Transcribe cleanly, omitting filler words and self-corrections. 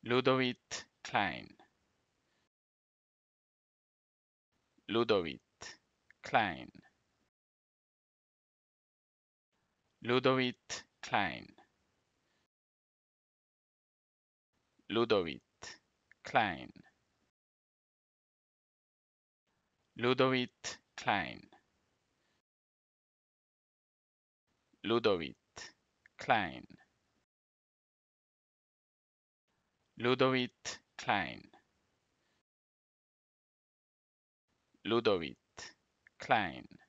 Ludovit, Klein. Ludovit, Klein. Ludovit, Klein. Ludovit, Klein. Ludovit, Klein. Ludovit, Klein. Ludovit, Klein. Ludovit, Klein.